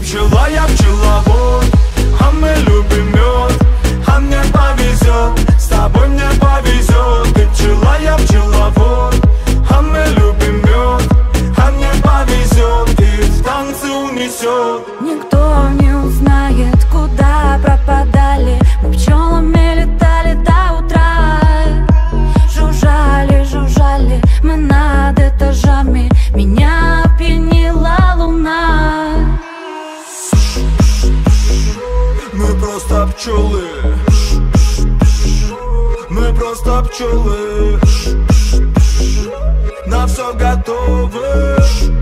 пчела, я пчеловод, а мы любим мед, а мне повезет, с тобой мне повезет. Ты пчела, я пчеловод, а мы любим мед, а мне повезет, и в танцы унесет. Никто не узнает, куда пропадали мы пчелами, летали до утра. Жужжали, жужжали мы над этажами, меня опьянила луна. Мы просто пчелы, мы просто пчелы, на все готовы,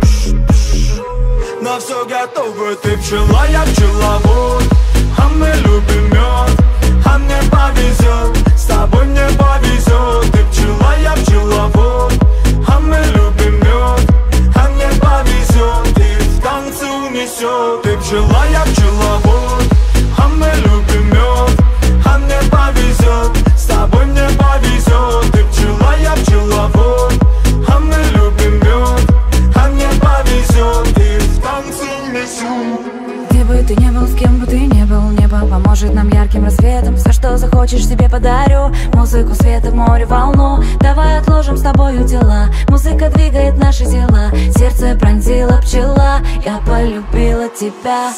на все готовы. Ты пчела, я пчеловод, а мы любим мед, а мне повезет, с тобой мне повезет. Ты пчела, я пчеловод, а мы любим мед, а мне повезет, и в танцы унесет. Ты пчела, я пчеловод, а мы любим мед, а мне повезет, с тобой мне повезет. Ты пчела, я пчеловод, а мы любим мед, а мне повезет, и в танцы унесет. Где бы ты не был, с кем бы ты не был, небо поможет нам ярким рассветом. Все, что захочешь, себе подарю. Музыку, света, море, волну. Давай отложим с тобою дела. Музыка двигает наши тела. Сердце пронзила пчела, я полюбила тебя.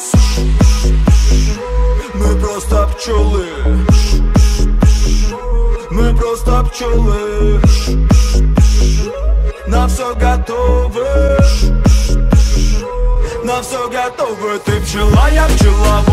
Мы просто пчелы, мы просто пчелы, на все готовы, на все готовы. Ты пчела, я пчеловод,